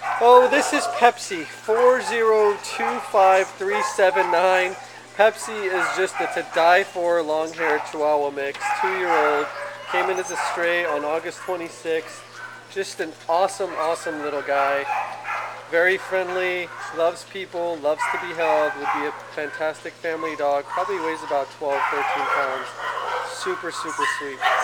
Oh, this is Pepsi, 4025379. Pepsi is just a to die for long-haired Chihuahua mix, 2-year-old. Came in as a stray on August 26th. Just an awesome, awesome little guy. Very friendly, loves people, loves to be held, would be a fantastic family dog. Probably weighs about 12, 13 pounds. Super, super sweet.